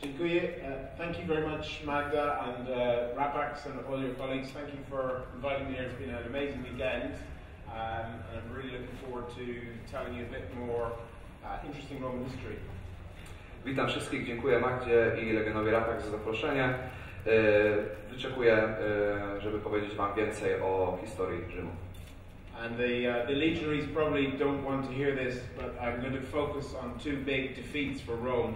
Dziękuję. Thank you very much, Magda and Rapax and all your colleagues. Thank you for inviting me here. It's been an amazing weekend, and I'm really looking forward to telling you a bit more interesting Roman history. Witam wszystkich, dziękuję Magdzie i Legionowi Rapax za zaproszenie. Wyczekuję, żeby powiedzieć Wam więcej o historii Rzymu. And the legionaries probably don't want to hear this, but I'm going to focus on two big defeats for Rome.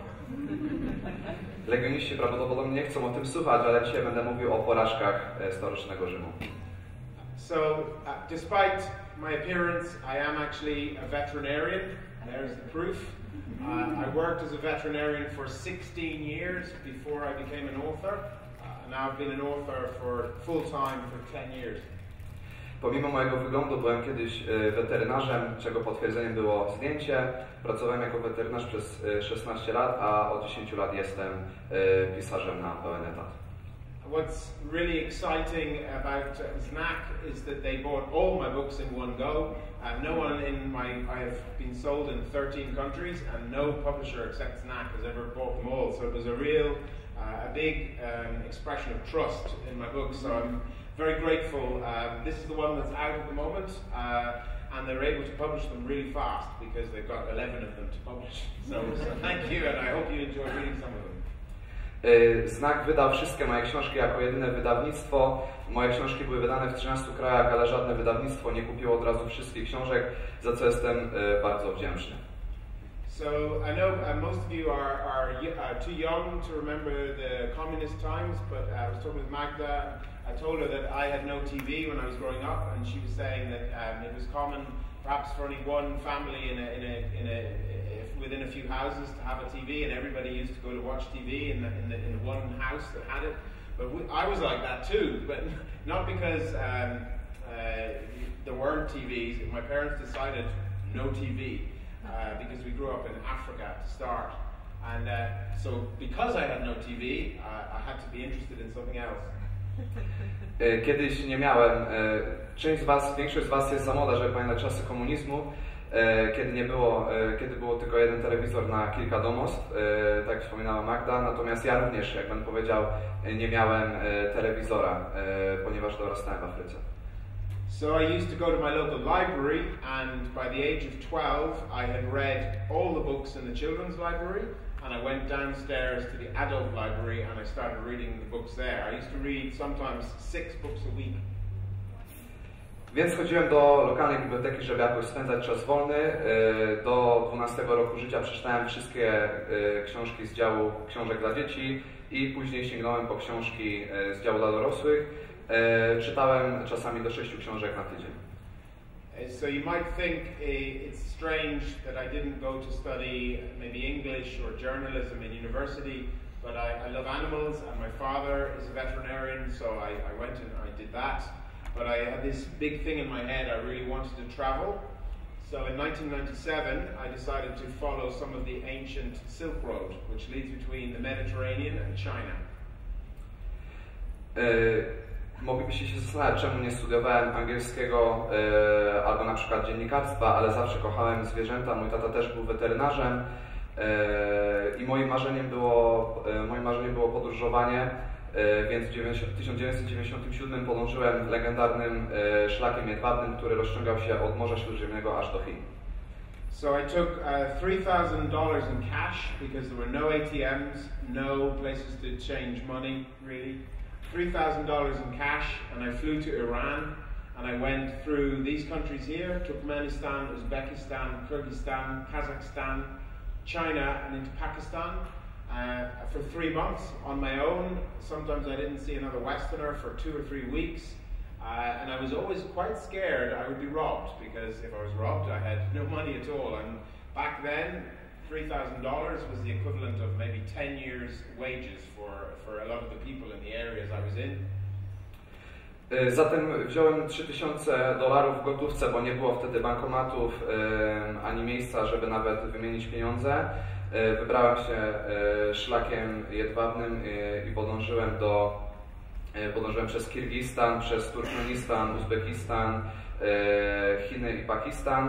Legioniści prawdopodobnie nie chcą o tym słuchać, ale dzisiaj będę mówił o porażkach starożytnego Rzymu. So, despite my appearance, I am actually a veterinarian. There's the proof. I worked as a veterinarian for 16 years before I became an author. And now I've been an author for full time for 10 years. Pomimo mojego wyglądu byłem kiedyś weterynarzem, czego potwierdzeniem było zdjęcie. Pracowałem jako weterynarz przez 16 lat, a od 10 lat jestem pisarzem na pełen etat. What's really exciting about Znak is that they bought all my books in one go. No one I have been sold in 13 countries, and no publisher except Znak has ever bought them all. So it was a real, a big expression of trust in my books. So I'm very grateful. This is the one that's out at the moment, and they're able to publish them really fast because they've got 11 of them to publish. So thank you, and I hope you enjoy reading some of them. Znak wydał wszystkie moje książki jako jedyne wydawnictwo. Moje książki były wydane w 13 krajach, ale żadne wydawnictwo nie kupiło od razu wszystkich książek, za co jestem bardzo wdzięczny. So I know most of you are too young to remember the communist times, but I was talking with Magda. I told her that I had no TV when I was growing up, and she was saying that it was common, perhaps for only one family within a few houses to have a TV, and everybody used to go to watch TV in the one house that had it. But I was like that too, but not because there weren't TVs. My parents decided no TV because we grew up in Africa to start, and so because I had no TV, I had to be interested in something else. Kiedyś nie miałem, większość z Was jest za młoda, żeby pamiętać czasy komunizmu, kiedy było tylko jeden telewizor na kilka domostw, tak jak wspominała Magda, natomiast ja również, jak bym powiedział, nie miałem telewizora, ponieważ dorastałem w Afryce. So I used to go to my local library, and by the age of 12 I had read all the books in the children's library, and I went downstairs to the adult library and I started reading the books there. I used to read sometimes 6 books a week. Więc chodziłem do lokalnej biblioteki, żeby jakoś spędzać czas wolny. Do 12 roku życia przeczytałem wszystkie książki z działu książek dla dzieci i później sięgnąłem po książki z działu dla dorosłych. Czytałem czasami do 6 książek na tydzień. So you might think it's strange that I didn't go to study maybe English or journalism in university, but I love animals, and my father is a veterinarian, so I went and I did that. But I had this big thing in my head, I really wanted to travel. So in 1997, I decided to follow some of the ancient Silk Road, which leads between the Mediterranean and China. Moglibyście się zastanawiać, czemu nie studiowałem angielskiego albo na przykład dziennikarstwa, ale zawsze kochałem zwierzęta. Mój tata też był weterynarzem i moim marzeniem było podróżowanie, więc w 1997 podążyłem legendarnym szlakiem jedwabnym, który rozciągał się od Morza Śródziemnego aż do Chin. So I took $3,000 in cash because there were no ATMs, no places to change money really. $3,000 in cash, and I flew to Iran, and I went through these countries here: Turkmenistan, Uzbekistan, Kyrgyzstan, Kazakhstan, China, and into Pakistan for 3 months on my own. Sometimes I didn't see another Westerner for 2 or 3 weeks, and I was always quite scared I would be robbed, because if I was robbed I had no money at all, and back then $3,000 was the equivalent of maybe 10 years' wages for a lot of the people in the areas I was in. Zatem wziąłem $3,000 w gotówce, bo nie było wtedy bankomatów ani miejsca, żeby nawet wymienić pieniądze. Wybrałem się szlakiem jedwabnym i podążyłem przez Kirgistan, przez Turkmenistan, Uzbekistan, Chiny i Pakistan.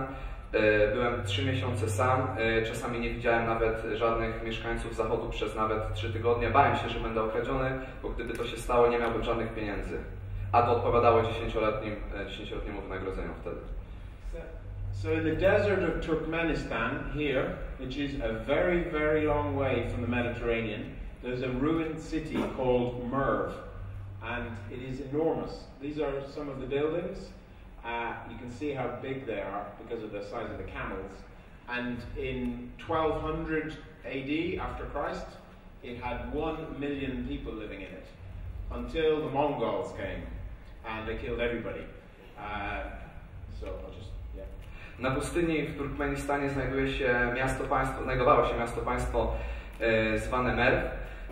Byłem 3 miesiące sam, czasami nie widziałem nawet żadnych mieszkańców zachodu przez nawet 3 tygodnie. Bałem się, że będę okradziony, bo gdyby to się stało, nie miałbym żadnych pieniędzy. A to odpowiadało 10-letniemu wynagrodzeniu wtedy. So in the desert of Turkmenistan here, which is a very, very long way from the Mediterranean, there's a ruined city called Merv, and it is enormous. These are some of the buildings. You can see how big they are because of the size of the camels. And in 1200 AD, after Christ, it had 1 million people living in it, until the Mongols came, and they killed everybody. So I'll just, yeah. Na pustyni w Turkmenistanie znajdowało się miasto-państwo zwane Merv.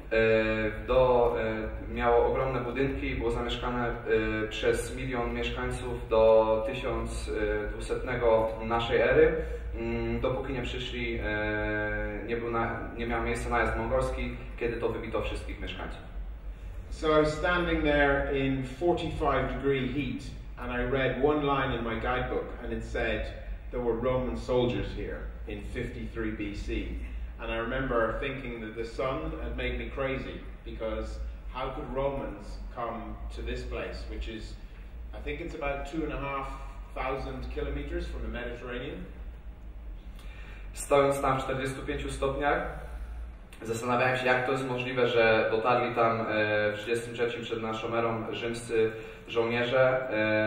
Miało ogromne budynki, było zamieszkane przez 1 000 000 mieszkańców do 1200 naszej ery, dopóki nie przyszli, nie miał miejsca najazd mongolski, kiedy to wybito wszystkich mieszkańców. So I was standing there in 45-degree heat, and I read one line in my guidebook, and it said there were Roman soldiers here in 53 BC. And I remember thinking that the sun had made me crazy, because how could Romans come to this place, which is, I think it's about 2,500 kilometers from the Mediterranean. Stojąc tam w 45 stopniach, zastanawiałem się, jak to jest możliwe, że dotarli tam w 33 przed naszą erą rzymscy żołnierze,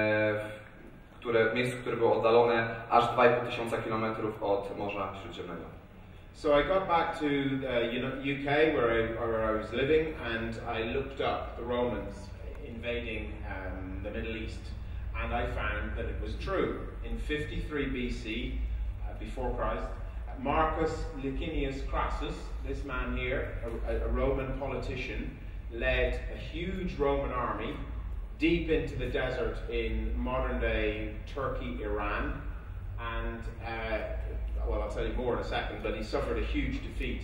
w miejscu, które było oddalone aż 2500 kilometrów od Morza Śródziemnego. So I got back to UK where I was living, and I looked up the Romans invading the Middle East, and I found that it was true. In 53 BC, before Christ, Marcus Licinius Crassus, this man here, a Roman politician, led a huge Roman army deep into the desert in modern-day Turkey, Iran, and well, I'll tell you more in a second, but he suffered a huge defeat.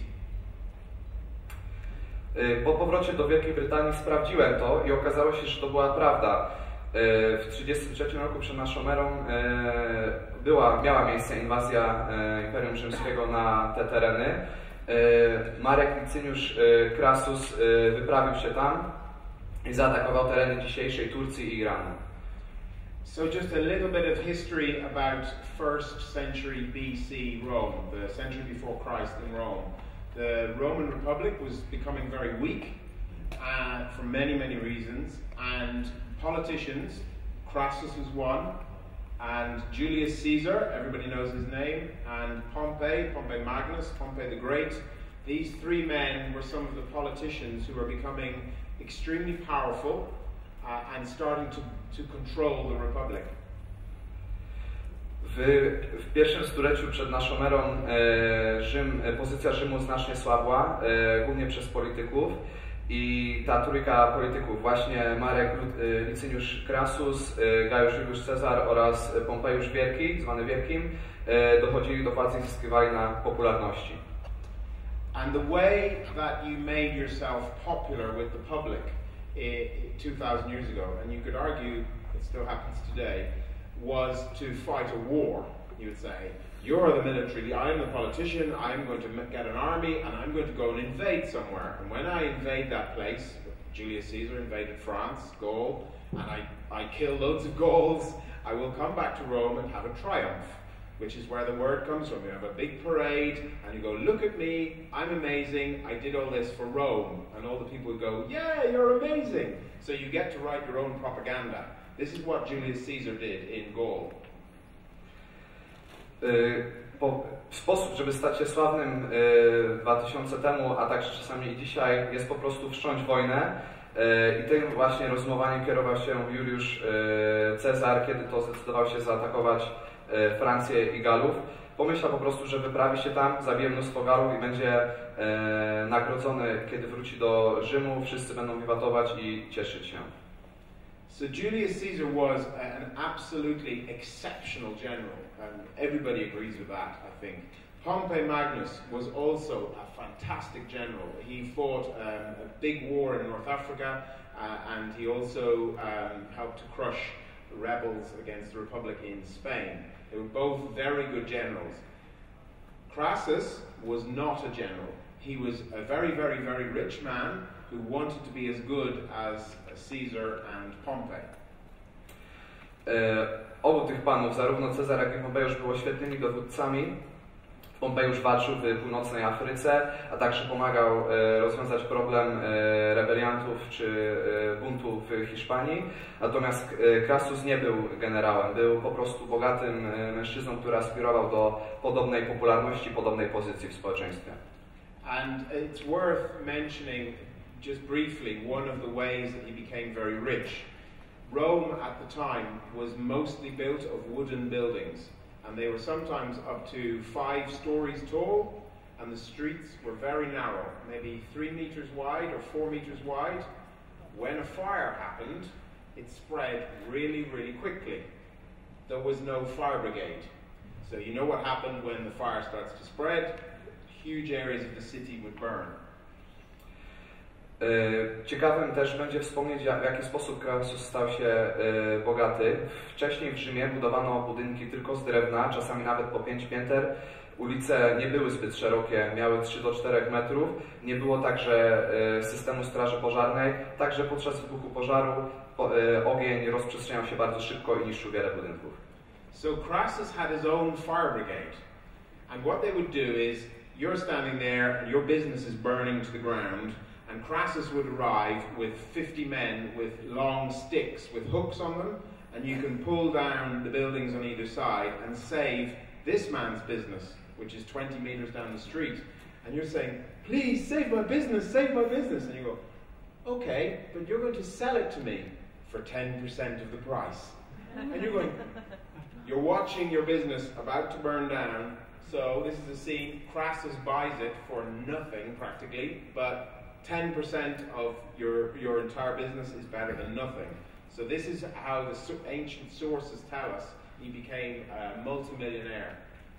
Po powrocie do Wielkiej Brytanii sprawdziłem to i okazało się, że to była prawda. W 1933 roku przed naszą erą miała miejsce inwazja Imperium Rzymskiego na te tereny. Marek Licyniusz Crassus wyprawił się tam i zaatakował tereny dzisiejszej Turcji i Iranu. So just a little bit of history about 1st century BC Rome, the century before Christ in Rome. The Roman Republic was becoming very weak for many, many reasons, and politicians, Crassus was one, and Julius Caesar, everybody knows his name, and Pompey Magnus, Pompey the Great. These 3 men were some of the politicians who were becoming extremely powerful and starting to control the republic. W pierwszym stuleciu przed naszą erą pozycja Rzymu znacznie słabła, głównie przez polityków, i ta trójka polityków, właśnie Marek Licyniusz Crassus, Gajusz Juliusz Cezar oraz Pompejusz Wielki, zwany Wielkim, dochodzili do władzy i zyskiwali na popularności. And the way that you made yourself popular with the public 2,000 years ago, and you could argue it still happens today, was to fight a war. You would say, you're the military, I'm the politician, I'm going to get an army, and I'm going to go and invade somewhere. And when I invade that place, Julius Caesar invaded France, Gaul, and I kill loads of Gauls, I will come back to Rome and have a triumph, which is where the word comes from. You have a big parade, and you go, look at me, I'm amazing, I did all this for Rome. And all the people would go, yeah, you're amazing. So you get to write your own propaganda. This is what Julius Caesar did in Gaul. Sposób, żeby stać się sławnym 2000 temu, a także czasami i dzisiaj, jest po prostu wszcząć wojnę. I tym właśnie rozumowaniem kierował się Juliusz Cezar, kiedy to zdecydował się zaatakować Francję i Galów. Pomyślał po prostu, że wyprawi się tam, zabije mnóstwo Galów i będzie nagrodzony, kiedy wróci do Rzymu. Wszyscy będą wiwatować i cieszyć się. So Julius Caesar was an absolutely exceptional general, and everybody agrees with that, I think. Pompey Magnus was also a fantastic general. He fought a big war in North Africa, and he also helped to crush rebels against the Republic in Spain. They were both very good generals. Crassus was not a general. He was a very, very, very rich man who wanted to be as good as Caesar and Pompey. Obu tych panów, zarówno Cezar, jak i Pompeusz, było świetnymi dowódcami. Pompeusz walczył w północnej Afryce, a także pomagał rozwiązać problem rebeliantów czy buntu w Hiszpanii. Natomiast Crassus nie był generałem, był po prostu bogatym mężczyzną, który aspirował do podobnej popularności, podobnej pozycji w społeczeństwie. And it's worth mentioning just briefly one of the ways that he became very rich. Rome at the time was mostly built of wooden buildings, and they were sometimes up to 5 stories tall, and the streets were very narrow, maybe 3 meters wide or 4 meters wide. When a fire happened, it spread really, really quickly. There was no fire brigade. So you know what happened when the fire starts to spread? Huge areas of the city would burn. Ciekawym też będzie wspomnieć, w jaki sposób Crassus stał się bogaty. Wcześniej w Rzymie budowano budynki tylko z drewna, czasami nawet po 5 pięter. Ulice nie były zbyt szerokie, miały 3 do 4 metrów. Nie było także systemu straży pożarnej, także podczas wybuchu pożaru ogień rozprzestrzeniał się bardzo szybko i niszczył wiele budynków. So Crassus had his own fire brigade, and what they would do is, you're standing there and your business is burning to the ground, and Crassus would arrive with 50 men with long sticks with hooks on them, and you can pull down the buildings on either side and save this man's business, which is 20 meters down the street. And you're saying, please save my business, save my business. And you go, okay, but you're going to sell it to me for 10% of the price. And you're going, you're watching your business about to burn down. So this is a scene, Crassus buys it for nothing practically, but 10% of your entire business is better than nothing. So this is how the ancient sources tell us he became a multimillionaire.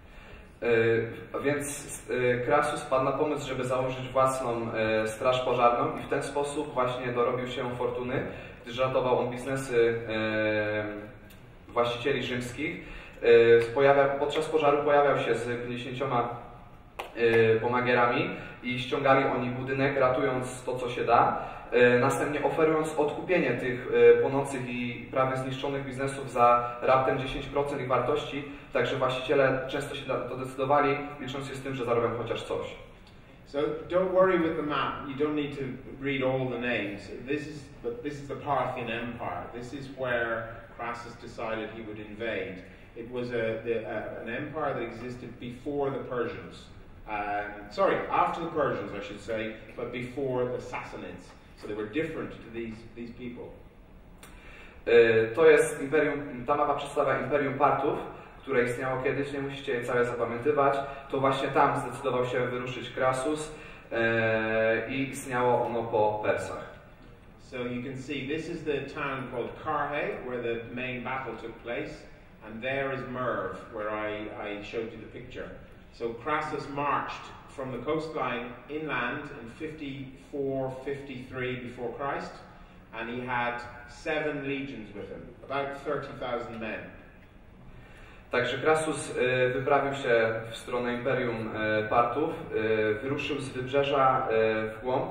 Więc Crassus padł na pomysł, żeby założyć własną straż pożarną i w ten sposób właśnie dorobił się fortuny, gdyż ratował on biznesy właścicieli rzymskich. Podczas pożaru pojawiał się z 50 pomagierami i ściągali oni budynek, ratując to, co się da, następnie oferując odkupienie tych płonących i prawie zniszczonych biznesów za raptem 10% ich wartości, także właściciele często się na to decydowali, licząc się z tym, że zarobią chociaż coś. So don't worry with the map. You don't need to read all the names. This is the Parthian Empire. This is where Crassus decided he would invade. It was an empire that existed before the Persians. Sorry, after the Persians, I should say, but before the Sassanids. So they were different to these people. To jest imperium, ta mapa przedstawia Imperium Partów, które istniało kiedyś, nie musicie je całe zapamiętywać. To właśnie tam zdecydował się wyruszyć Crassus i istniało ono po Persach. So you can see this is the town called Carrhae, where the main battle took place, and there is Merv, where I showed you the picture. So Crassus marched from the coastline inland in 54-53 before Christ, and he had 7 legions with him, about 30,000 men. Także Crassus wyprawił się w stronę Imperium Partów, wyruszył z wybrzeża w głąb,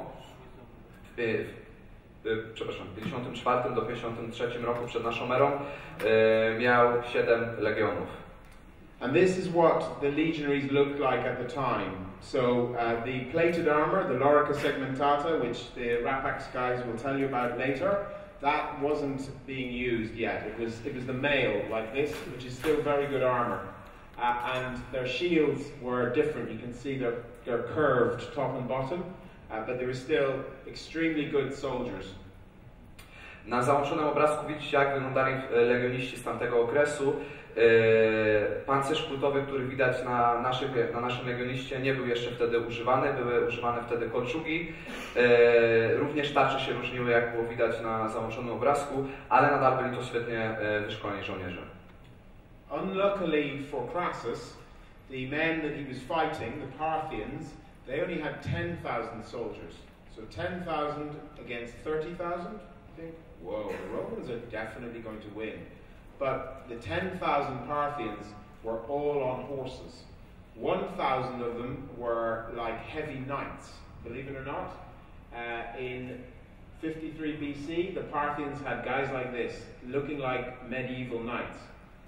przepraszam, w 54 do 53 roku przed naszą erą miał 7 legionów. And this is what the legionaries looked like at the time. So the plated armor, the lorica segmentata, which the Rapax guys will tell you about later, that wasn't being used yet. It was the mail like this, which is still very good armor. And their shields were different. You can see they're curved top and bottom, but they were still extremely good soldiers. Na załączonym obrazku widzicie, jak wyglądali legioniści z tamtego okresu. Pancerz kultowy, który widać na naszym legioniście, nie był jeszcze wtedy używany, były używane wtedy kolczugi. Również tarcze się różniły, jak było widać na załączonym obrazku, ale nadal byli to świetnie wyszkoleni żołnierze. Unluckily for Crassus, the men that he was fighting, the Parthians, they only had 10,000 soldiers. So 10,000 against 30,000, I think, whoa, the Romans are definitely going to win. But the 10,000 Parthians were all on horses. 1,000 of them were like heavy knights, believe it or not. In 53 BC, the Parthians had guys like this, looking like medieval knights.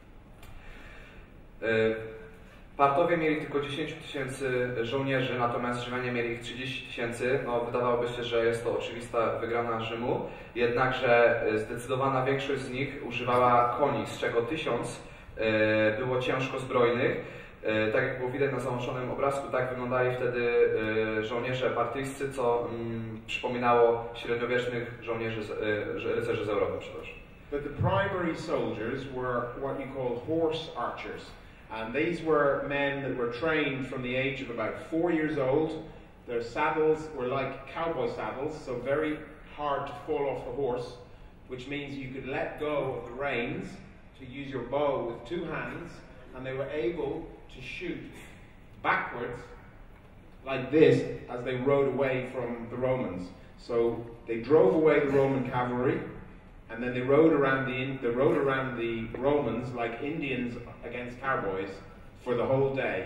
Partowie mieli tylko 10 000 żołnierzy, natomiast Rzymianie mieli ich 30 000. No, wydawałoby się, że jest to oczywista wygrana Rzymu, jednakże zdecydowana większość z nich używała koni, z czego 1000 było ciężko zbrojnych. Tak jak było widać na załączonym obrazku, tak wyglądali wtedy żołnierze partyjscy, co przypominało średniowiecznych żołnierzy, rycerzy z Europy, przepraszam. But the primary soldiers were what you call horse archers. And these were men that were trained from the age of about 4 years old. Their saddles were like cowboy saddles, so very hard to fall off the horse, which means you could let go of the reins to use your bow with 2 hands, and they were able to shoot backwards like this as they rode away from the Romans. So they drove away the Roman cavalry, and then they rode around the Romans like Indians against cowboys for the whole day.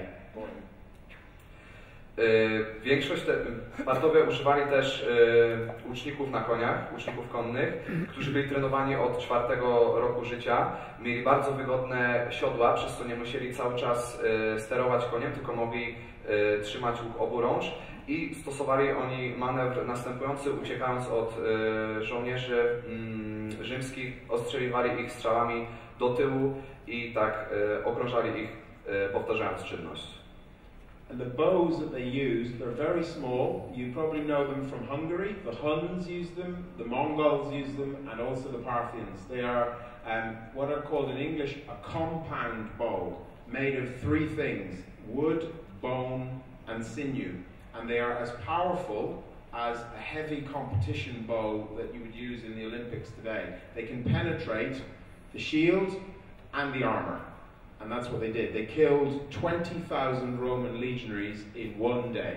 Partowie używali też łuczników na koniach, łuczników konnych, którzy byli trenowani od 4 roku życia. Mieli bardzo wygodne siodła, przez co nie musieli cały czas sterować koniem, tylko mogli trzymać łuk oburącz. I stosowali oni manewr następujący, uciekając od żołnierzy rzymskich, ostrzeliwali ich strzałami do tyłu i tak okrążali ich, powtarzając czynność. And the bows that they used, they're very small. You probably know them from Hungary. The Huns used them, the Mongols used them, and also the Parthians. They are what are called in English a compound bow, made of 3 things: wood, bone, and sinew. And they are as powerful as a heavy competition bow that you would use in the Olympics today. They can penetrate the shield and the armor. And that's what they did. They killed 20,000 Roman legionaries in one day.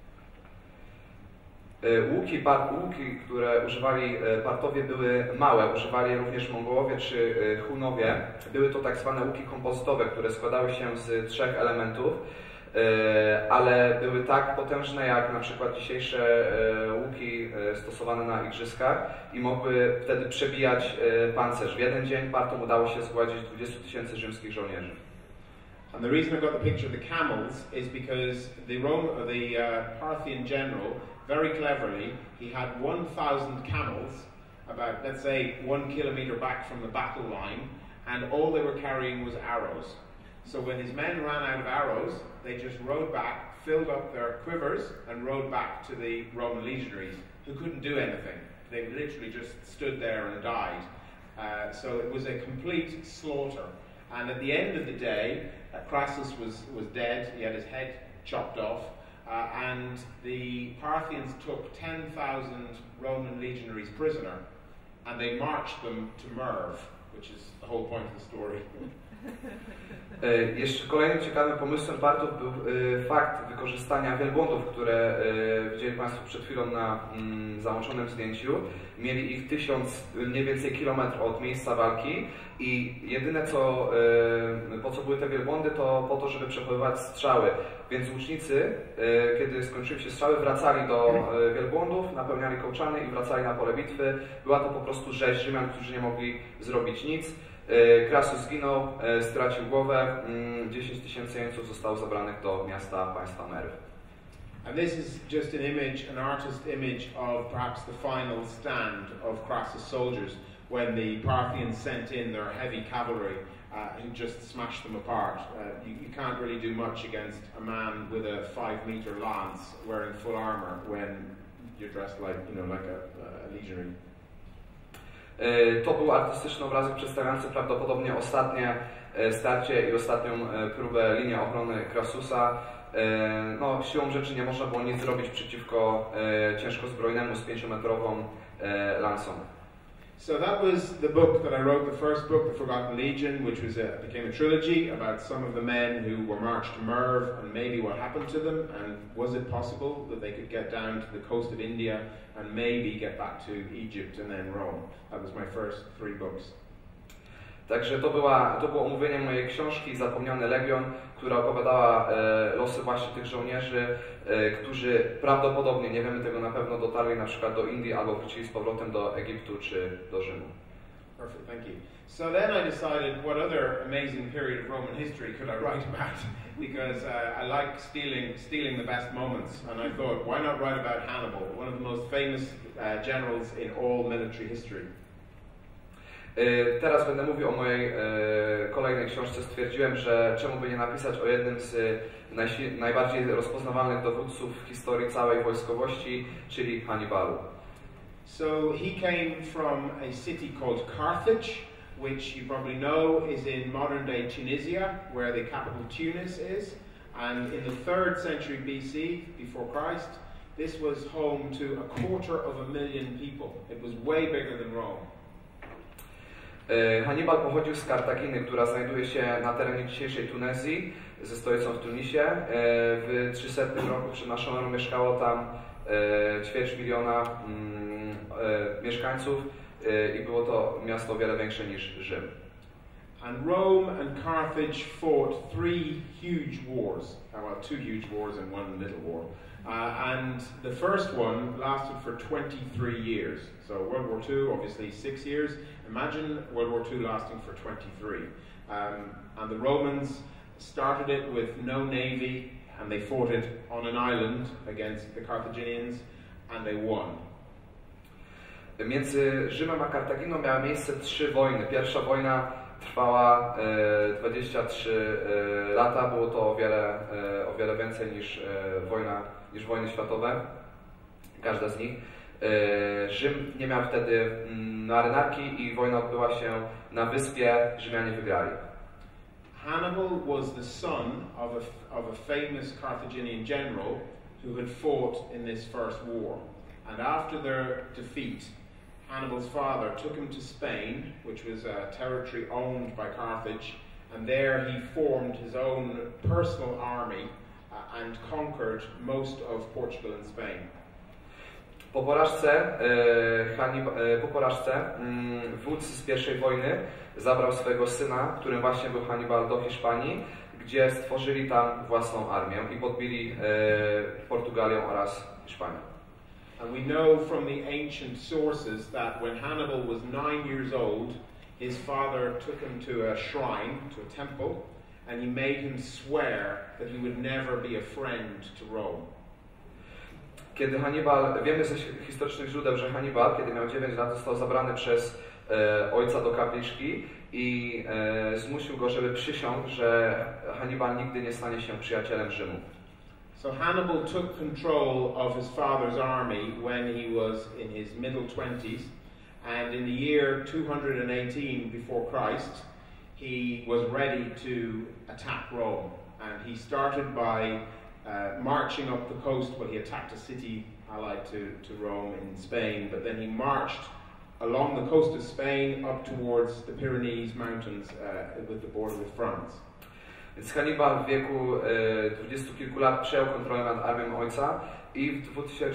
Łuki, które używali Partowie, były małe. Używali również Mongołowie czy Hunowie. Były to tak zwane łuki kompozytowe, które składały się z 3 elementów, ale były tak potężne jak na przykład dzisiejsze łuki stosowane na igrzyskach i mogły wtedy przebijać pancerz. W jeden dzień Partom udało się zgładzić 20 000 rzymskich żołnierzy. And the reason I got the picture of the camels is because the Parthian general, very cleverly, he had 1,000 camels, about, let's say, 1 kilometer back from the battle line, and all they were carrying was arrows. So when his men ran out of arrows, they just rode back, filled up their quivers, and rode back to the Roman legionaries, who couldn't do anything. They literally just stood there and died. So it was a complete slaughter. And at the end of the day, Crassus was dead. He had his head chopped off. And the Parthians took 10,000 Roman legionaries prisoner, and they marched them to Merv, which is the whole point of the story. Jeszcze kolejnym ciekawym pomysłem Partów był fakt wykorzystania wielbłądów, które widzieli Państwo przed chwilą na załączonym zdjęciu. Mieli ich 1000 mniej więcej kilometrów od miejsca walki i jedyne po co były te wielbłądy, to po to, żeby przechowywać strzały. Więc łucznicy, kiedy skończyły się strzały, wracali do wielbłądów, napełniali kołczany i wracali na pole bitwy. Była to po prostu rzeź Rzymian, którzy nie mogli zrobić nic. Crassus zginął, stracił głowę, 10 000 jeńców zostało zabranych do miasta państwa Merw. And this is just an artist's image of perhaps the final stand of Crassus' soldiers when the Parthians sent in their heavy cavalry who just smashed them apart. You can't really do much against a man with a 5-meter lance wearing full armor when you're dressed like, like a legionary. To był artystyczny obrazek przedstawiający prawdopodobnie ostatnie starcie i ostatnią próbę linii obrony Crassusa. No, siłą rzeczy nie można było nic zrobić przeciwko ciężko zbrojnemu z 5-metrową lansą. So that was the book that I wrote, the first book, The Forgotten Legion, which became a trilogy about some of the men who were marched to Merv and maybe what happened to them, and was it possible that they could get down to the coast of India and maybe get back to Egypt and then Rome. That was my first 3 books. Także to było omówienie mojej książki Zapomniany Legion, która opowiadała losy właśnie tych żołnierzy, którzy prawdopodobnie, nie wiemy tego na pewno, dotarli na przykład do Indii albo wrócili z powrotem do Egiptu czy do Rzymu. Perfect, thank you. So then I decided what other amazing period of Roman history could I write about, because I like stealing the best moments, and I thought, why not write about Hannibal, one of the most famous generals in all military history. Teraz będę mówił o mojej kolejnej książce. Stwierdziłem, że czemu by nie napisać o jednym z najbardziej rozpoznawalnych dowódców w historii całej wojskowości, czyli Hannibalu. So he came from a city called Carthage, which you probably know is in modern-day Tunisia, where the capital Tunis is. And in the 3rd century BC, before Christ, this was home to 250,000 people. It was way bigger than Rome. Hannibal pochodził z Kartaginy, która znajduje się na terenie dzisiejszej Tunezji, ze stolicą w Tunisie. W 300 roku przed naszą erą mieszkało tam 250 000 mieszkańców i było to miasto o wiele większe niż Rzym. And Rome and Carthage fought 3 huge wars, well, 2 huge wars and 1 little war. And the first one lasted for 23 years. So World War II, obviously 6 years. Imagine World War II lasting for 23. And the Romans started it with no navy, and they fought it on an island against the Carthaginians, and they won. Między Rzymem a Kartaginą miały miejsce 3 wojny. Pierwsza wojna trwała 23 lata. Było to o wiele więcej niż wojny światowe. Każda z nich. Rzym nie miał wtedy marynarki i wojna odbyła się na wyspie. Rzymianie wygrali. Hannibal was the son of a famous Carthaginian general who had fought in this first war. And after their defeat, Hannibal's father took him to Spain, which was a territory owned by Carthage, and there he formed his own personal army and conquered most of Portugal and Spain. Po porażce wódz z pierwszej wojny zabrał swojego syna, którym właśnie był Hannibal, do Hiszpanii, gdzie stworzyli tam własną armię i podbili Portugalię oraz Hiszpanię. And we know from the ancient sources that when Hannibal was 9 years old, his father took him to a shrine, to a temple, and he made him swear that he would never be a friend to Rome. Kiedy Hannibal, wiemy ze historycznych źródeł, że Hannibal, kiedy miał 9 lat, został zabrany przez ojca do kapliczki i zmusił go, żeby przysiągł, że Hannibal nigdy nie stanie się przyjacielem Rzymu. So Hannibal took control of his father's army when he was in his middle 20s, and in the year 218 before Christ, he was ready to attack Rome. And he started by marching up the coast. Well, he attacked a city allied to Rome in Spain, but then he marched along the coast of Spain up towards the Pyrenees Mountains with the border with France. Więc Hannibal w wieku 20 kilku lat przejął kontrolę nad armią ojca i w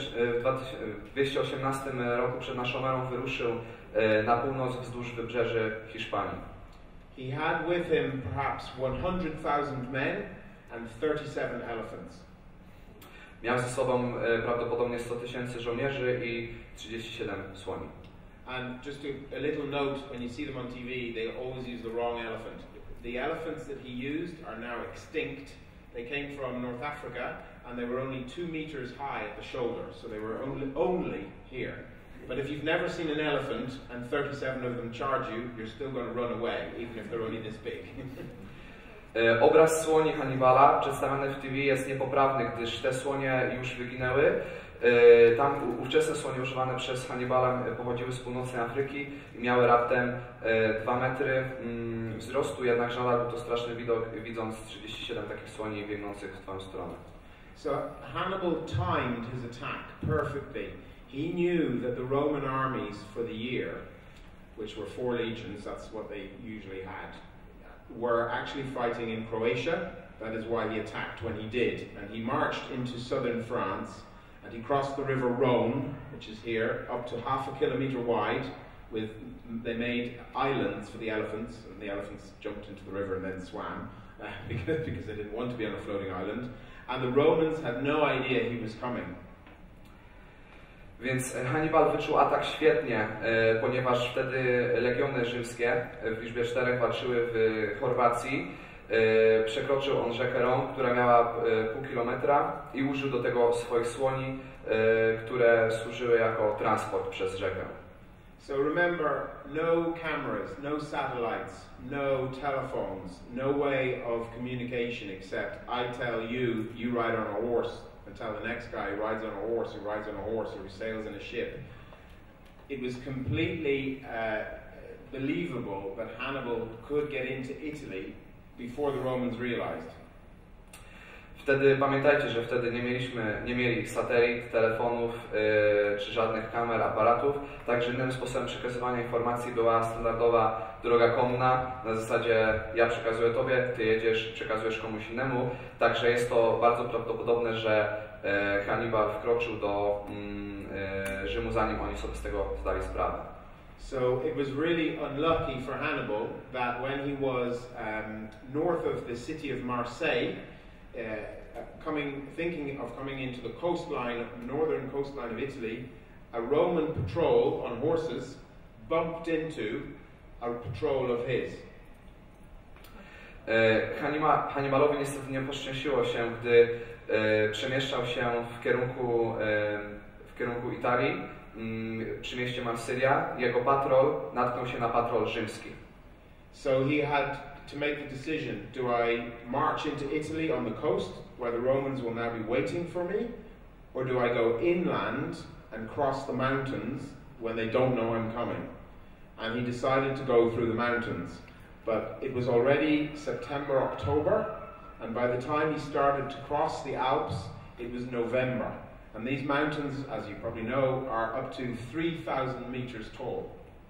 218 roku przed naszą erą wyruszył na północ wzdłuż wybrzeży Hiszpanii. He had with him perhaps 100,000 men and 37 elephants. Miał ze sobą prawdopodobnie 100 000 żołnierzy i 37 słoni. And just a little note, when you see them on TV, they always use the wrong elephant. The elephants that he used are now extinct. They came from North Africa, and they were only 2 meters high at the shoulder, so they were only here. But if you've never seen an elephant and 37 of them charge you, you're still going to run away, even if they're only this big. Obraz słoni Hannibala przedstawiony w TV jest niepoprawny, gdyż te słonie już wyginęły. Tam ówczesne słonie używane przez Hannibala pochodziły z północnej Afryki i miały raptem 2 metry wzrostu, jednak nadal był to straszny widok, widząc 37 takich słoni biegnących w twoją stronę. So Hannibal timed his attack perfectly. He knew that the Roman armies for the year, which were 4 legions, that's what they usually had, were actually fighting in Croatia. That is why he attacked when he did. And he marched into southern France, and he crossed the river Rhone, which is here, up to 0.5 kilometer wide, they made islands for the elephants, and the elephants jumped into the river and then swam because they didn't want to be on a floating island. And the Romans had no idea he was coming. Więc Hannibal wyczuł atak świetnie, ponieważ wtedy legiony rzymskie w liczbie 4 walczyły w Chorwacji. Przekroczył on rzekę Ron, która miała pół kilometra i użył do tego swoich słoni, które służyły jako transport przez rzekę. So remember, no cameras, no satellites, no telephones, no way of communication except I tell you, you ride on a horse, and tell the next guy who rides on a horse, who rides on a horse, or who sails in a ship. It was completely believable that Hannibal could get into Italy before the Romans realized. Wtedy pamiętajcie, że wtedy nie mieli satelit, telefonów czy żadnych kamer, aparatów. Także innym sposobem przekazywania informacji była standardowa droga konna. Na zasadzie ja przekazuję tobie, ty jedziesz, przekazujesz komuś innemu. Także jest to bardzo prawdopodobne, że Hannibal wkroczył do Rzymu, zanim oni sobie z tego zdali sprawę. So it was really unlucky for Hannibal that when he was north of the city of Marseille, thinking of coming into the northern coastline of Italy, a Roman patrol on horses bumped into a patrol of his. Hannibalowi niestety nie poszczęściło się, gdy przemieszczał się w kierunku Italii, przy mieście Marsylia. Jego patrol natknął się na patrol rzymski. So he had to make the decision, do I march into Italy on the coast, where the Romans will now be waiting for me, or do I go inland and cross the mountains when they don't know I'm coming? And he decided to go through the mountains. But it was already September, October, and by the time he started to cross the Alps, it was November. And these mountains, as you probably know, are up to 3,000 meters tall.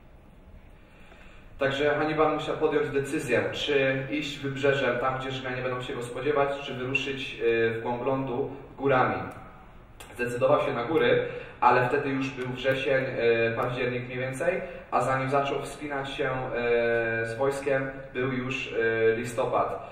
Także Hannibal musiał podjąć decyzję, czy iść wybrzeżem, tam gdzie Rzymianie będą się go spodziewać, czy wyruszyć w głąb lądu górami. Zdecydował się na góry, ale wtedy już był wrzesień, październik mniej więcej, a zanim zaczął wspinać się z wojskiem, był już listopad.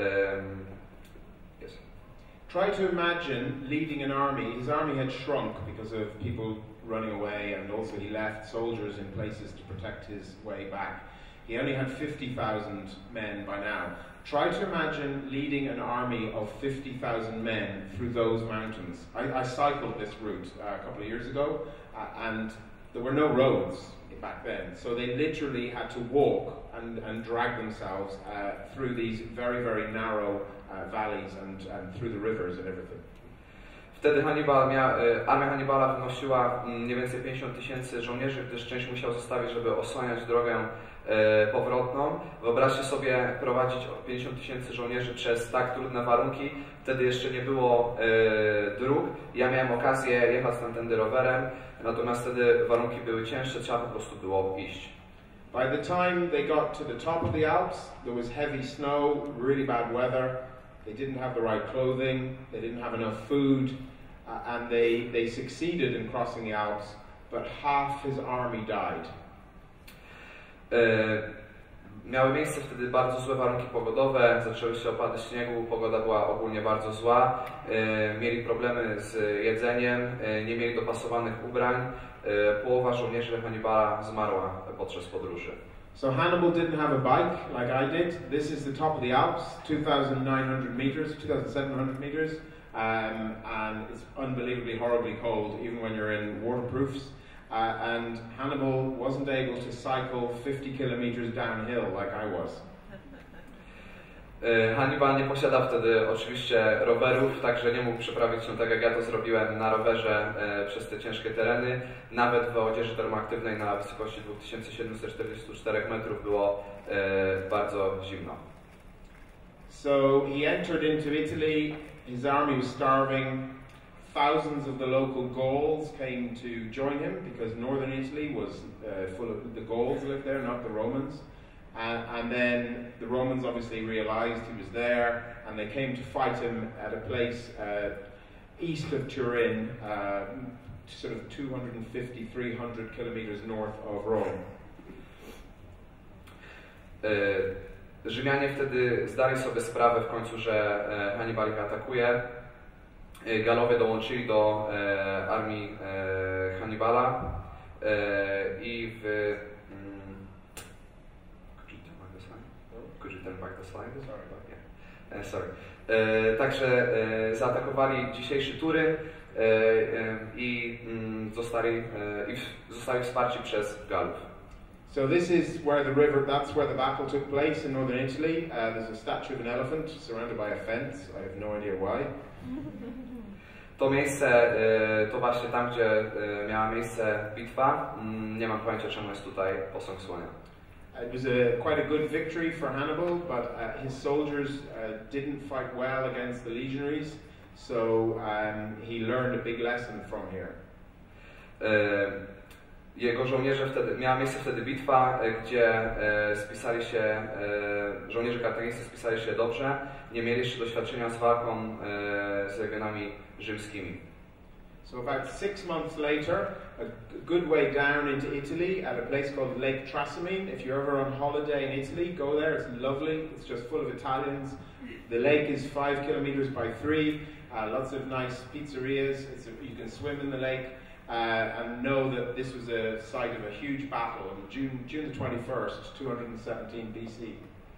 Yes. Try to imagine leading an army. His army had shrunk because of people running away, and also he left soldiers in places to protect his way back. He only had 50,000 men by now. Try to imagine leading an army of 50,000 men through those mountains. I cycled this route a couple of years ago, and there were no roads back then. So they literally had to walk and drag themselves through these very, very narrow valleys and through the rivers and everything. Wtedy armia Hannibala wynosiła mniej więcej 50 000 żołnierzy, gdyż część musiał zostawić, żeby osłaniać drogę powrotną. Wyobraźcie sobie prowadzić 50 000 żołnierzy przez tak trudne warunki. Wtedy jeszcze nie było dróg. Ja miałem okazję jechać tamtędy rowerem, natomiast wtedy warunki były cięższe, trzeba po prostu było iść. By the time they got to the top of the Alps, there was heavy snow, really bad weather. They didn't have the right clothing, they didn't have enough food, and they succeeded in crossing the Alps, but half his army died. Miały miejsce wtedy bardzo złe warunki pogodowe, zaczęły się opady śniegu, pogoda była ogólnie bardzo zła, mieli problemy z jedzeniem, nie mieli dopasowanych ubrań, połowa żołnierzy Hannibala zmarła podczas podróży. So Hannibal didn't have a bike like I did. This is the top of the Alps, 2,900 meters, 2,700 meters, and it's unbelievably horribly cold, even when you're in waterproofs. And Hannibal wasn't able to cycle 50 kilometers downhill like I was. Hannibal nie posiada wtedy oczywiście rowerów, także nie mógł przeprawić się tak jak ja to zrobiłem na rowerze przez te ciężkie tereny. Nawet w odzieży termoaktywnej na wysokości 2744 metrów było bardzo zimno. So he entered into Italy, his army was starving. Thousands of the local Gauls came to join him because northern Italy was full of the Gauls lived there, not the Romans. And then the Romans obviously realized he was there, and they came to fight him at a place east of Turin, sort of 250, 300 kilometers north of Rome. Rzymianie wtedy zdali sobie sprawę w końcu, że Hannibal ich atakuje. Galowie dołączyli do armii Hannibala i w... Could you turn back the slide? Sorry. Także zaatakowali dzisiejszy Turyn i zostali wsparci przez Galów. So this is where that's where the battle took place in northern Italy. There's a statue of an elephant surrounded by a fence. I have no idea why. To miejsce, to właśnie tam, gdzie miała miejsce bitwa. Nie mam pojęcia, czemu jest tutaj posąg słonia. It was quite a good victory for Hannibal, but his soldiers didn't fight well against the legionaries, so he learned a big lesson from here. Jego żołnierze miała miejsce wtedy bitwa, gdzie spisali się, żołnierze kartagińscy spisali się dobrze, nie mieli jeszcze doświadczenia z walką z legionami rzymskimi. So about 6 months later, a good way down into Italy at a place called Lake Trasimene. If you're ever on holiday in Italy, go there. It's lovely. It's just full of Italians. The lake is 5 kilometers by 3. Lots of nice pizzerias. You can swim in the lake and know that this was a site of a huge battle on June the 21st, 217 BC.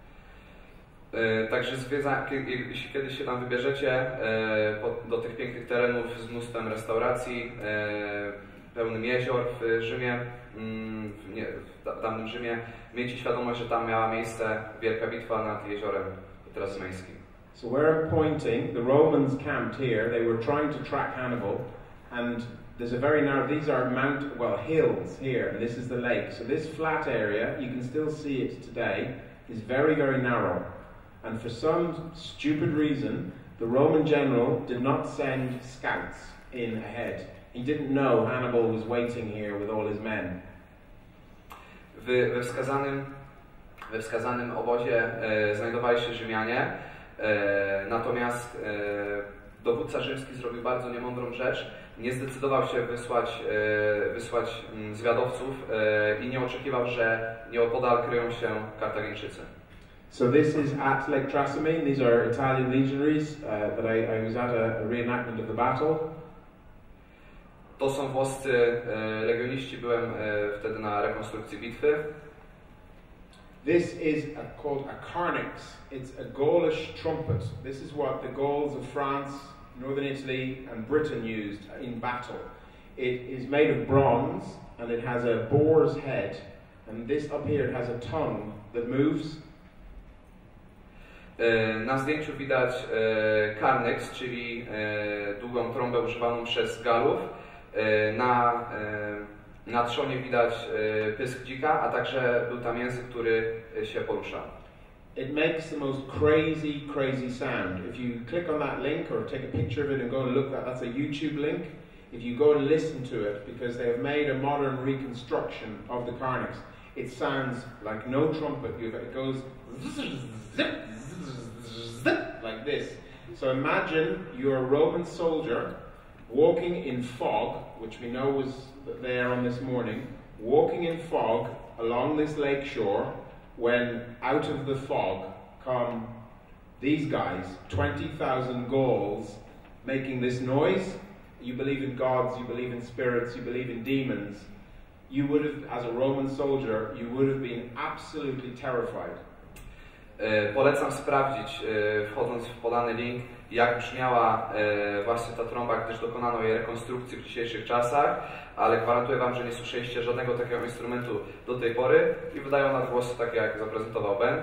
Także jeśli kiedyś się tam wybierzecie do tych pięknych terenów z mnóstwem restauracji, pełnym jezior w Rzymie, w dawnym Rzymie, miejcie świadomość, że tam miała miejsce wielka bitwa nad jeziorem Trasymeńskim. So where I'm pointing, the Romans camped here. They were trying to track Hannibal, and there's a very narrow. These are hills here, and this is the lake. So this flat area, you can still see it today, is very, very narrow. And for some stupid reason, the Roman general did not send scouts in ahead. He didn't know Hannibal was waiting here with all his men. We wskazanym obozie znajdowali się Rzymianie, natomiast dowódca rzymski zrobił bardzo niemądrą rzecz. Nie zdecydował się wysłać zwiadowców i nie oczekiwał, że nieopodal kryją się Kartagińczycy. So this is at Lake Trasimene. These are Italian legionaries that I was at a reenactment of the battle. To są włoscy legioniści. Byłem wtedy na rekonstrukcji bitwy. This is called a carnix. It's a Gaulish trumpet. This is what the Gauls of France, northern Italy, and Britain used in battle. It is made of bronze and it has a boar's head. And this up here has a tongue that moves. Na zdjęciu widać karnyks, czyli długą trąbę używaną przez Galów. Na trzonie widać pysk dzika, a także był tam język, który się porusza. It makes the most crazy sound. If you click on that link or take a picture of it and go and look, that's a YouTube link. If you go and listen to it, because they have made a modern reconstruction of the carnyx, it sounds like no trumpet. It goes like this. So imagine you're a Roman soldier walking in fog, which we know was there on this morning, walking in fog along this lake shore, when out of the fog come these guys, 20,000 Gauls, making this noise. You believe in gods, you believe in spirits, you believe in demons. You would have, as a Roman soldier, you would have been absolutely terrified. Polecam sprawdzić, wchodząc w podany link, jak brzmiała właśnie ta trąba, gdyż dokonano jej rekonstrukcji w dzisiejszych czasach, ale gwarantuję Wam, że nie słyszeliście żadnego takiego instrumentu do tej pory i wydają nadgłosy takie, jak zaprezentował Ben.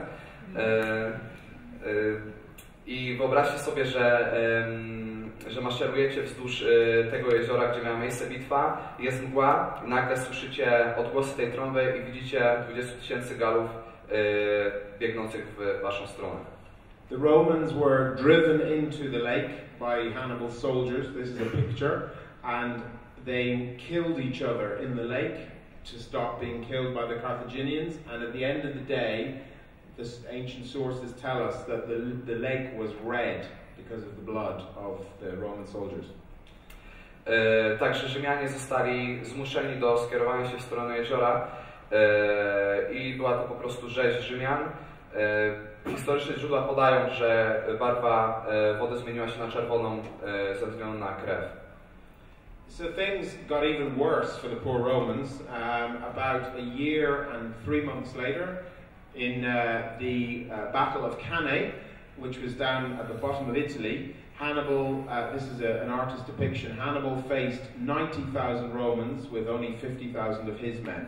I wyobraźcie sobie, że maszerujecie wzdłuż tego jeziora, gdzie miała miejsce bitwa, jest mgła i nagle słyszycie odgłosy tej trąby i widzicie 20 000 Galów biegnących w Waszą stronę. The Romans were driven into the lake by Hannibal's soldiers. This is a picture, and they killed each other in the lake to stop being killed by the Carthaginians. And at the end of the day, the ancient sources tell us that the lake was red because of the blood of the Roman soldiers. Także Rzymianie zostali zmuszeni do skierowania się w stronę jeziora i była to po prostu rzeź Rzymian. Historyczne źródła podają, że barwa wody zmieniła się na czerwoną ze względu na krew. So things got even worse for the poor Romans. About a year and 3 months later, in the Battle of Cannae, which was down at the bottom of Italy, Hannibal, this is an artist's depiction, Hannibal faced 90,000 Romans with only 50,000 of his men.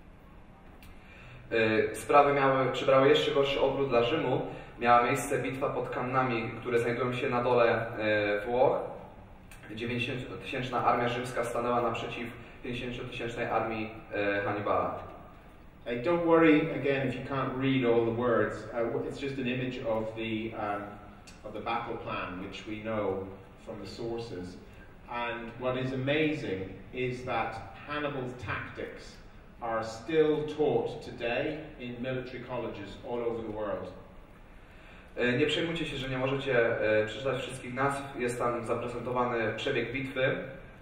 Sprawy przybrały jeszcze gorszy obrót dla Rzymu. Miała miejsce bitwa pod Kannami, które znajdują się na dole Włoch. 90-tysięczna armia rzymska stanęła naprzeciw 50-tysięcznej armii Hannibala. Don't worry again if you can't read all the words. It's just an image of the battle plan, which we know from the sources. And what is amazing is that Hannibal's tactics are still taught today in military colleges all over the world. Nie przejmujcie się, że nie możecie przeczytać wszystkich nazw. Jest tam zaprezentowany przebieg bitwy.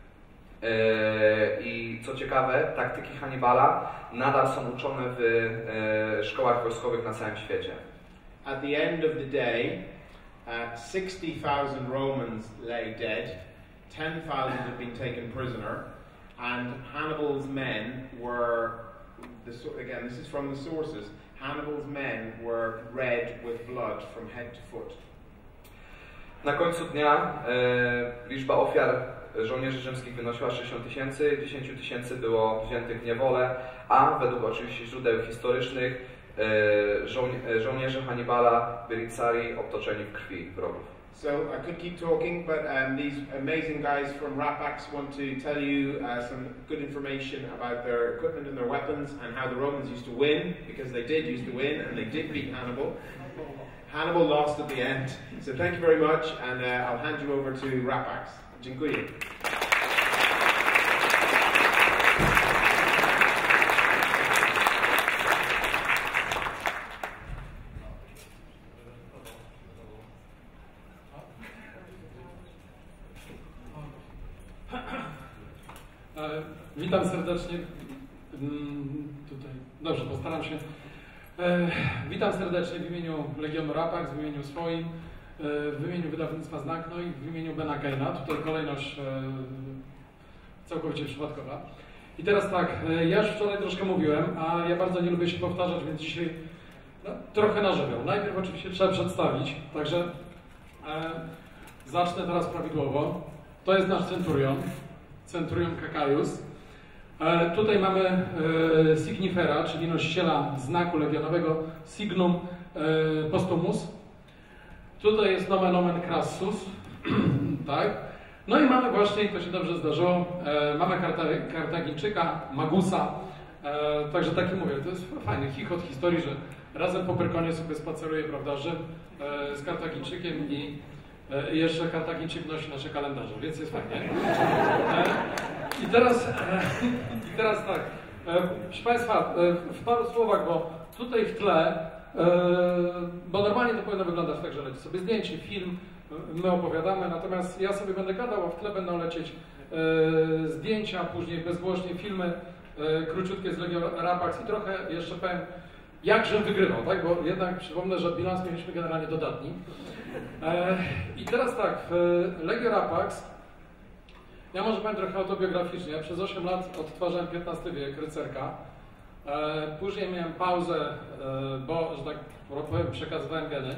I co ciekawe, taktyki Hannibala nadal są uczone w szkołach wojskowych na całym świecie. At the end of the day, 60,000 Romans lay dead, 10,000 had been taken prisoner, and Hannibal's men were, again this is from the sources, Hannibal's men were red with blood from head to foot. Na końcu dnia liczba ofiar żołnierzy rzymskich wynosiła 60 000, 10 000 było wziętych w niewolę, a według oczywiście źródeł historycznych żołnierze Hannibala byli cali obtoczeni w krwi wrogów. So I could keep talking, but these amazing guys from Rapax want to tell you some good information about their equipment and their weapons and how the Romans used to win, because they did used to win and they did beat Hannibal. Hannibal lost at the end. So thank you very much, and I'll hand you over to Rapax. Dziękuję. Witam serdecznie. Tutaj. Dobrze, postaram się. Witam serdecznie w imieniu Legionu Rapax, w imieniu swoim, w imieniu wydawnictwa Znakno i w imieniu Bena Keina. Tutaj kolejność całkowicie przypadkowa. I teraz tak, ja już wczoraj troszkę mówiłem, a ja bardzo nie lubię się powtarzać, więc dzisiaj trochę na żywioł. Najpierw oczywiście trzeba przedstawić, także zacznę teraz prawidłowo. To jest nasz Centurion Cacaius. Tutaj mamy signifera, czyli nosiciela znaku legionowego Signum Postumus. Tutaj jest nomen omen Crassus, tak? No i mamy właśnie, to się dobrze zdarzyło, mamy Kartagińczyka, Magusa. Także taki mówię, to jest fajny chichot historii, że razem po Pyrkonie sobie spaceruje, prawda, Rzym z Kartagińczykiem i jeszcze Kartagińczyk nosi nasze kalendarze, więc jest fajnie. I teraz tak, proszę Państwa, w paru słowach, bo tutaj w tle, bo normalnie to powinno wyglądać tak, że leci sobie zdjęcie, film, my opowiadamy, natomiast ja sobie będę gadał, a w tle będą lecieć zdjęcia, później bezgłośnie filmy króciutkie z Legionu Rapax i trochę jeszcze powiem, jak Rzym wygrywał, tak? Bo jednak przypomnę, że bilans mieliśmy generalnie dodatni. I teraz tak, w Legio Rapax, ja może powiem trochę autobiograficznie, ja przez 8 lat odtwarzałem XV wiek, rycerka. Później miałem pauzę, bo, że tak powiem, przekazywałem geny.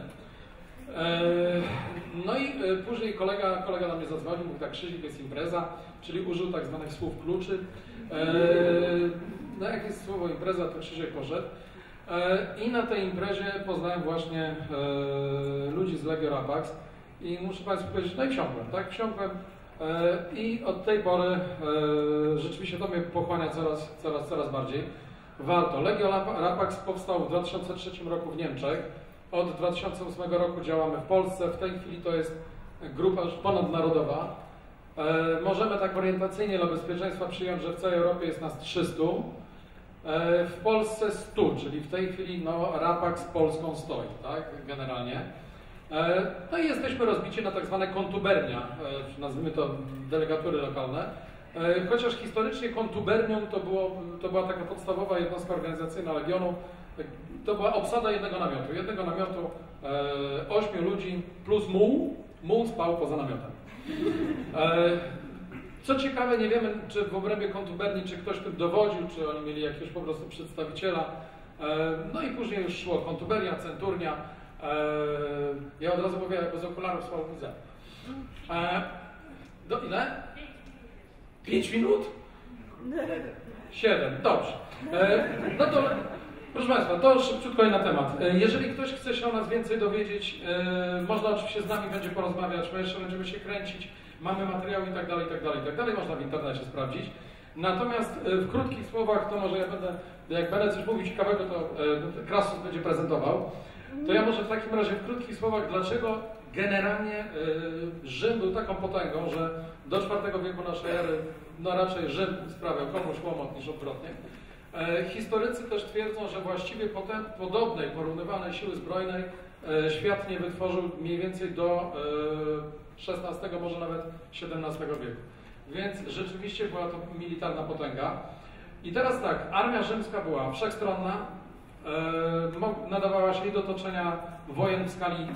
No i później kolega do mnie zadzwonił, mówił tak, Krzysiek, jest impreza, czyli użył tak zwanych słów kluczy. No jak jest słowo impreza, to Krzysiek poszedł. I na tej imprezie poznałem właśnie ludzi z Legio Rapax i muszę Państwu powiedzieć, no i wsiąkłem, tak? Wsiąkłem i od tej pory rzeczywiście to mnie pochłania coraz bardziej. Warto. Legio Rapax powstał w 2003 roku w Niemczech. Od 2008 roku działamy w Polsce. W tej chwili to jest grupa już ponadnarodowa. Możemy tak orientacyjnie dla bezpieczeństwa przyjąć, że w całej Europie jest nas 300. W Polsce 100, czyli w tej chwili no, Rapax z Polską stoi, tak, generalnie. No i jesteśmy rozbici na tak zwane kontubernia, nazwijmy to delegatury lokalne. Chociaż historycznie kontubernium to była taka podstawowa jednostka organizacyjna Legionu. To była obsada jednego namiotu, 8 ludzi plus muł. Muł spał poza namiotem. Co ciekawe, nie wiemy, czy w obrębie kontubernii, czy ktoś tym dowodził, czy oni mieli jakiegoś po prostu przedstawiciela. No i później już szło kontuberia, centurnia. Ja od razu mówię, bez okularów słabo widzę. Do ile? 5 minut? 7, dobrze. No to, proszę Państwa, to szybciutko na temat. Jeżeli ktoś chce się o nas więcej dowiedzieć, można oczywiście z nami będzie porozmawiać, my jeszcze będziemy się kręcić, mamy materiały i tak dalej, można w internecie sprawdzić. Natomiast w krótkich słowach, to może jak będę coś mówił ciekawego, to Crassus będzie prezentował. To ja może w takim razie w krótkich słowach, dlaczego generalnie Rzym był taką potęgą, że do IV wieku naszej ery, no raczej Rzym sprawiał komuś łomot niż odwrotnie. Historycy też twierdzą, że właściwie podobnej, porównywanej siły zbrojnej świat nie wytworzył mniej więcej do XVI, może nawet XVII wieku. Więc rzeczywiście była to militarna potęga. I teraz tak, armia rzymska była wszechstronna, nadawała się i do toczenia wojen w skali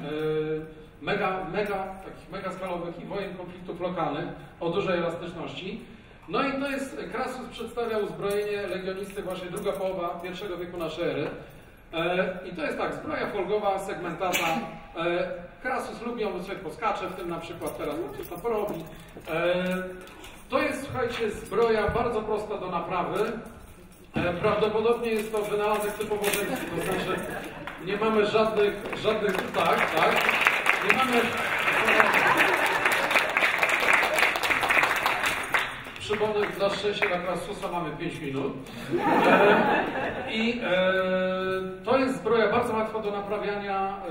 mega skalowych i wojen konfliktów lokalnych o dużej elastyczności. No i to jest, Crassus przedstawiał uzbrojenie legionisty właśnie druga połowa I wieku naszej ery. I to jest tak, zbroja folgowa, segmentata. Crassus lubi ją, sobie poskacze, w tym na przykład teraz coś tam porobi. To jest, słuchajcie, zbroja bardzo prosta do naprawy. Prawdopodobnie jest to wynalazek typowo rzymski, to znaczy nie mamy żadnych, tak, nie mamy... Przypomnę, dla szczęścia dla Crassusa mamy 5 minut. To jest zbroja bardzo łatwa do naprawiania,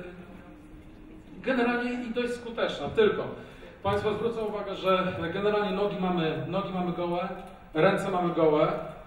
generalnie i dość skuteczna, tylko Państwo zwrócą uwagę, że generalnie nogi mamy gołe, ręce mamy gołe.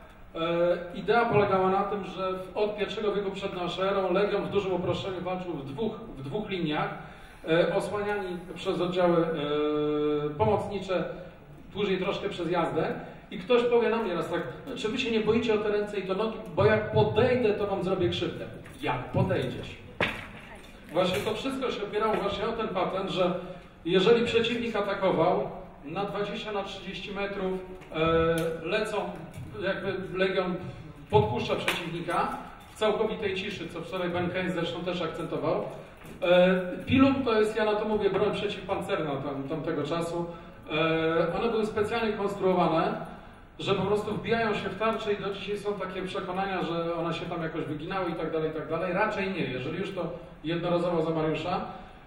Idea polegała na tym, że od I wieku przed naszą erą Legion w dużym uproszczeniu walczył w dwóch liniach, osłaniani przez oddziały pomocnicze, później troszkę przez jazdę. I ktoś powie na mnie raz tak, czy wy się nie boicie o te ręce i to nogi, bo jak podejdę, to wam zrobię krzywdę. Jak podejdziesz? Właśnie to wszystko się opierało właśnie o ten patent, że jeżeli przeciwnik atakował, na 20 na 30 metrów lecą, jakby Legion podpuszcza przeciwnika w całkowitej ciszy, co wczoraj Ben Keynes zresztą też akcentował. Pilum to jest, ja na to mówię, broń przeciwpancerna tamtego czasu. One były specjalnie konstruowane, że po prostu wbijają się w tarczę i do dzisiaj są takie przekonania, że one się tam jakoś wyginały i tak dalej. Raczej nie, jeżeli już to jednorazowo za Mariusza.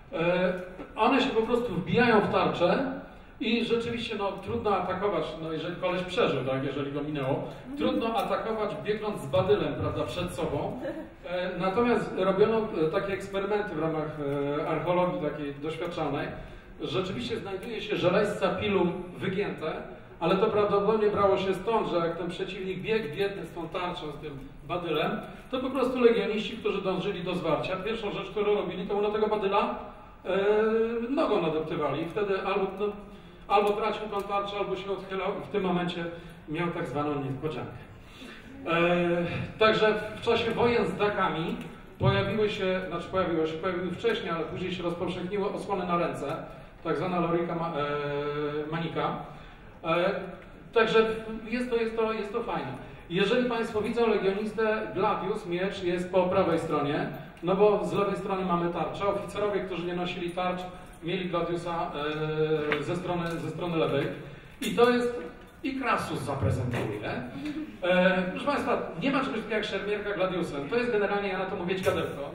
One się po prostu wbijają w tarczę i rzeczywiście trudno atakować, jeżeli koleś przeżył, tak, jeżeli go minęło, trudno atakować biegnąc z badylem, prawda, przed sobą. Natomiast robiono takie eksperymenty w ramach archeologii takiej doświadczalnej. Rzeczywiście znajduje się żelazca pilum wygięte, ale to prawdopodobnie brało się stąd, że jak ten przeciwnik biegł biedny z tą tarczą, z tym badylem, to po prostu legioniści, którzy dążyli do zwarcia, pierwszą rzecz, którą robili, to na tego badyla nogą nadeptywali. I wtedy albo tracił tą tarczę, albo się odchylał i w tym momencie miał tak zwaną niespodziankę. Także w czasie wojen z Dakami pojawiły wcześniej, ale później się rozpowszechniły osłony na ręce, tak zwana lorika manika. Także jest to fajne. Jeżeli Państwo widzą legionistę, gladius, miecz jest po prawej stronie, no bo z lewej strony mamy tarczę. Oficerowie, którzy nie nosili tarcz, mieli gladiusa ze strony lewej. I to jest, i Crassus zaprezentuje. Proszę Państwa, nie ma czegoś takiego jak szermierka gladiusem. To jest generalnie, ja na to mówię, gadełko.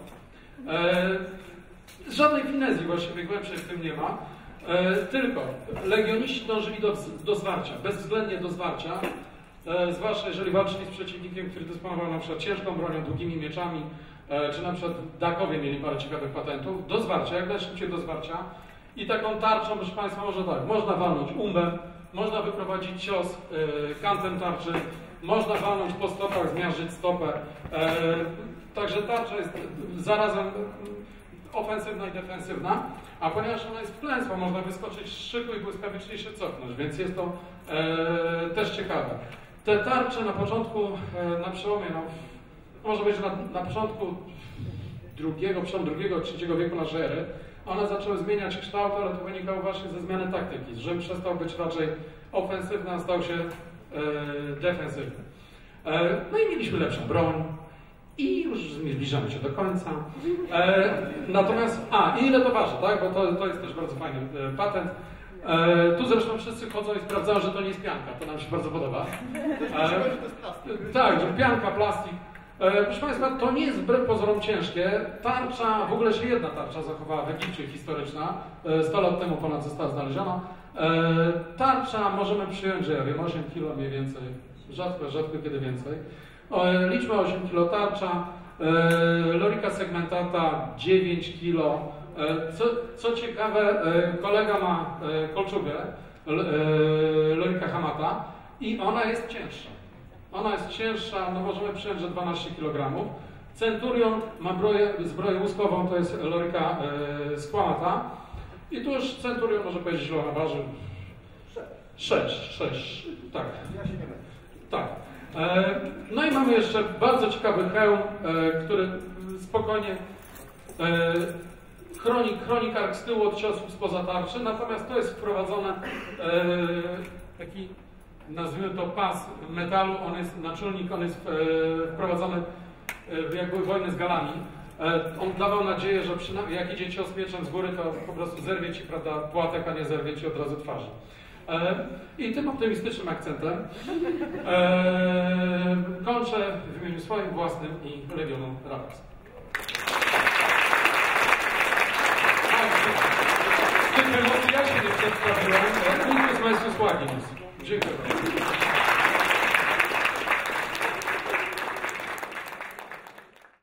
Żadnej finezji właściwie głębszej w tym nie ma. Tylko legioniści dążyli do zwarcia, bezwzględnie do zwarcia. Zwłaszcza jeżeli walczyli z przeciwnikiem, który dysponował na przykład ciężką bronią, długimi mieczami, czy na przykład Dakowie mieli parę ciekawych patentów, do zwarcia, jak najszybciej do zwarcia. I taką tarczą, proszę Państwa, można walnąć umbem, można wyprowadzić cios kantem tarczy, można walnąć po stopach, zmiażdżyć stopę. Także tarcza jest zarazem, ofensywna i defensywna, a ponieważ ona jest klęsła, można wyskoczyć z szyku i błyskawicznie się cofnąć, więc jest to też ciekawe. Te tarcze na początku, na przełomie, no, może być na początku przełom drugiego, trzeciego wieku naszej ery, one zaczęły zmieniać kształt, ale to wynikało właśnie ze zmiany taktyki. Rzym przestał być raczej ofensywny, a stał się defensywny. No i mieliśmy lepszą broń i już zbliżamy się do końca. Natomiast, i ile to waży, tak? Bo to jest też bardzo fajny patent. Tu zresztą wszyscy chodzą i sprawdzają, że to nie jest pianka, to nam się bardzo podoba. Tak, że pianka, plastik. Proszę Państwa, to nie jest wbrew pozorom ciężkie. Tarcza, w ogóle się jedna tarcza zachowała w Egipcie, historyczna. 100 lat temu ponad została znaleziona. Tarcza możemy przyjąć, że ja wiem, 8 kg mniej więcej. Rzadko kiedy więcej. Liczmy 8 kg tarcza. Lorica segmentata 9 kg. Co ciekawe, kolega ma kolczugę, Lorica hamata i ona jest cięższa. Ona jest cięższa, no możemy przyjąć, że 12 kg. Centurion ma zbroję łuskową, to jest Lorica squamata. I tu już Centurion może powiedzieć, że ona waży 6, tak. Ja się nie wiem. Tak. No i mamy jeszcze bardzo ciekawy hełm, który spokojnie chroni kark z tyłu od ciosów spoza tarczy, natomiast to jest wprowadzone taki, nazwijmy to, pas metalu, on jest naczulnik, on jest wprowadzony jak były wojny z Galami. On dawał nadzieję, że przynajmniej jak idzie cios mieczem z góry, to po prostu zerwie ci, prawda, płatek, a nie zerwie ci od razu twarzy. I tym optymistycznym akcentem kończę w imieniu swoim własnym i Legionu Rapax. Z tych emocji ja się nie przedstawiłem. Dziękuję bardzo.